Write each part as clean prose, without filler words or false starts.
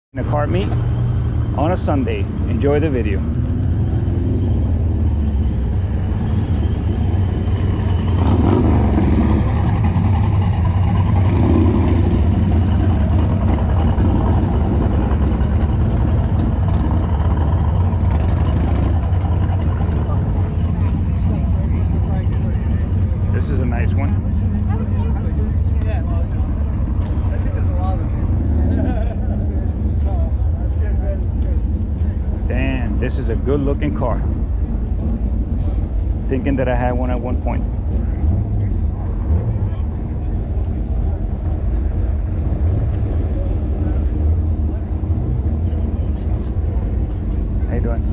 A cart meet on a Sunday. Enjoy the video. This is a nice one. Damn, this is a good looking car. Thinking that I had one at one point. How you doing?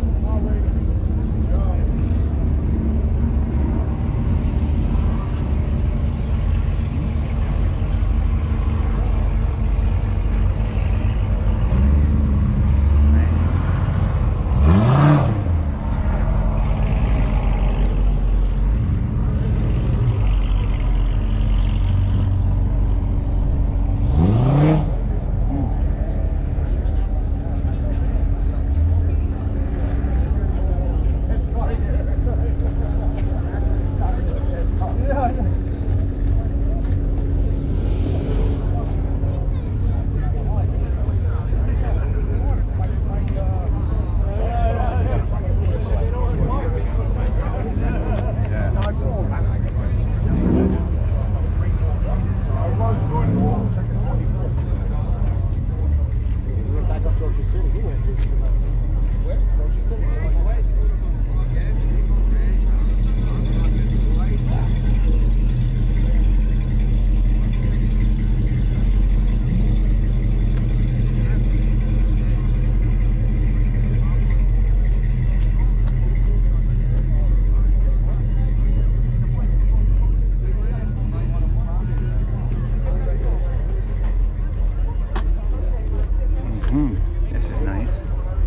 This is nice.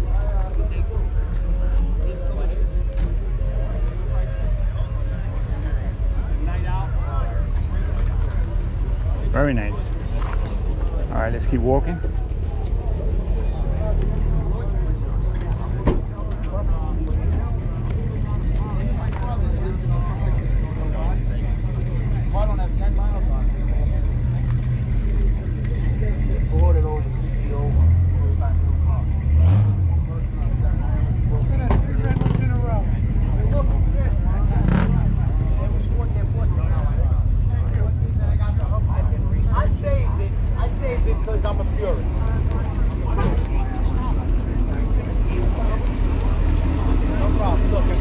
Very nice. All right, let's keep walking. I don't have 10 miles on it. Bought it over 60 over. I saved it because I'm a purist. No problem. Look,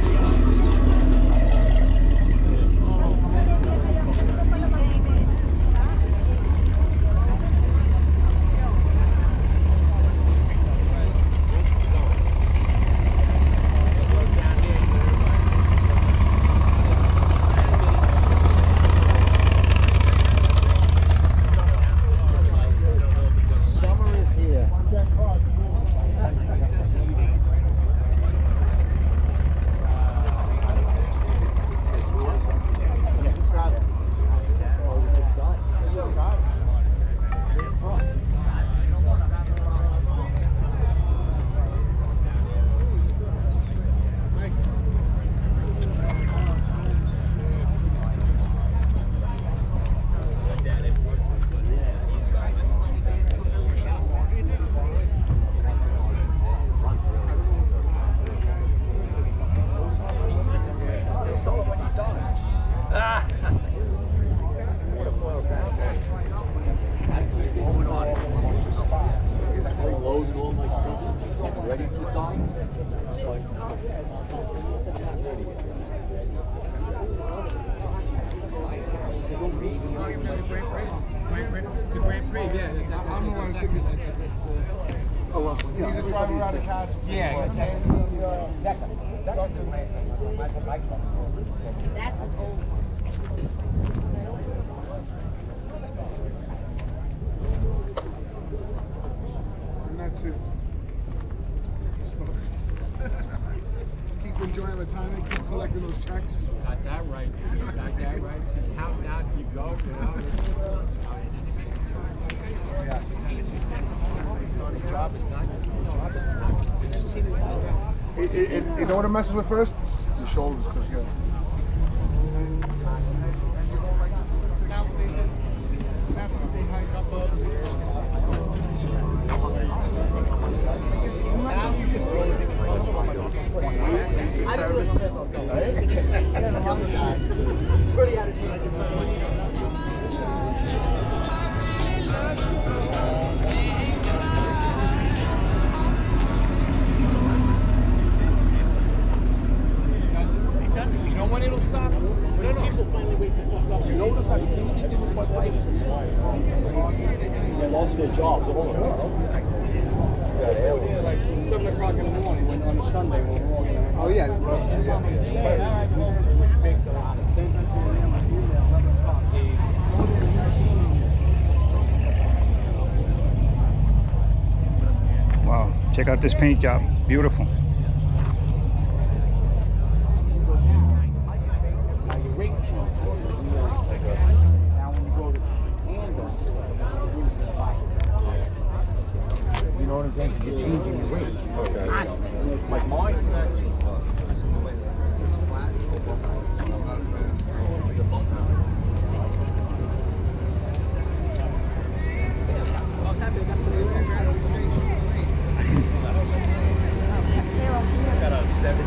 That's an old one. And that's it. That's a start. Keep enjoying retirement, keep collecting those checks. Got that right. Got that right. Just counting down to go. You know. Yes. You know what it messes with first? Your shoulders. They lost their jobs all around. Yeah, like 7 o'clock in the morning when on a Sunday when we're walking around. Oh yeah. Which makes a lot of sense. Wow, check out this paint job. Beautiful. Now your rate change. Now when you go to handle, you know what I'm saying? You're changing your rates. Okay. Like mine. Got a 70.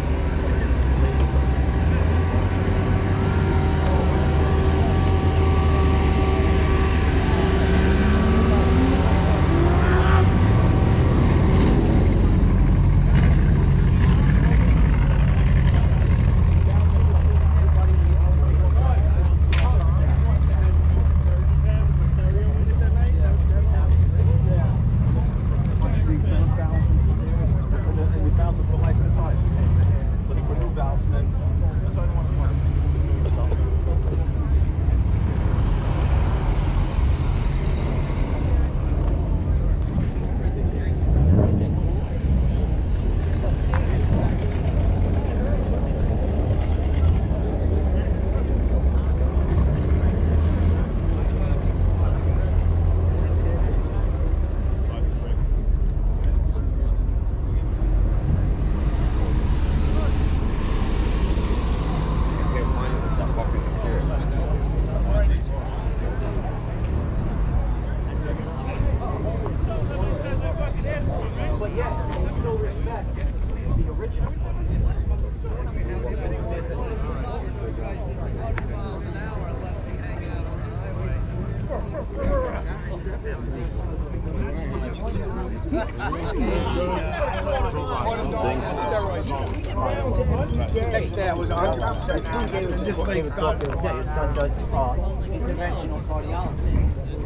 Next day I was 100%. Just like his son does interventional cardiology.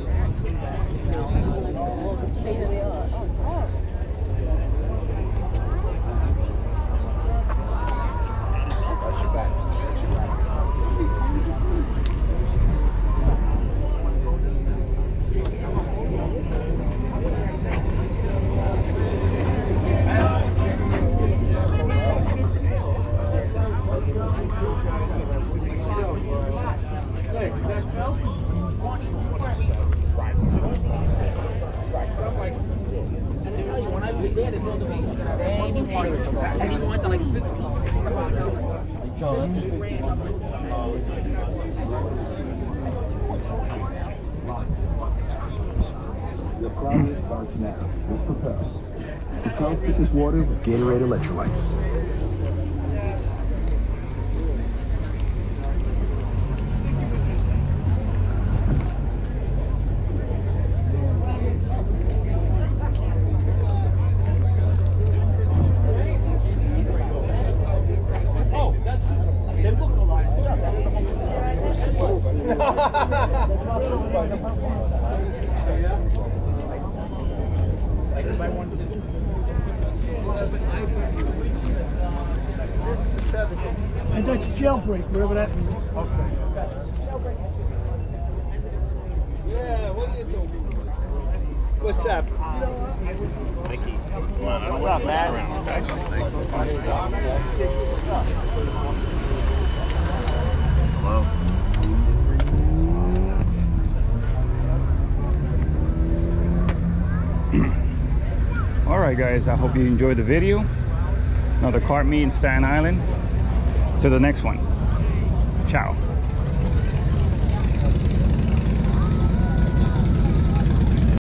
And he wanted like 15. Your progress starts now with Propel. Propel fitness water with Gatorade electrolytes. And that's jailbreak, whatever that means. Okay. Yeah, what are you doing? What's up? Mickey. What's up, man? Hello. right, guys, I hope you enjoyed the video. Another cart meet in Staten Island. To the next one. Ciao.